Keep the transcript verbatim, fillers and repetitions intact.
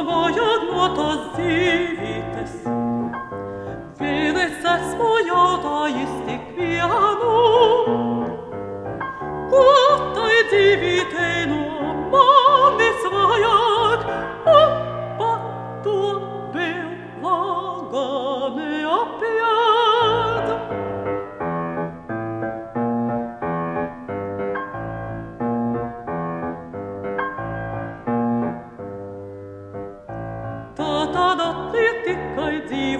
svajag no tās dzīvītes. Vienes esmu jautājis tik vienu, ko tai dzīvītei no manis vajag, un pa to vēl laga neapied. Tā tad atliek tikai dzīvot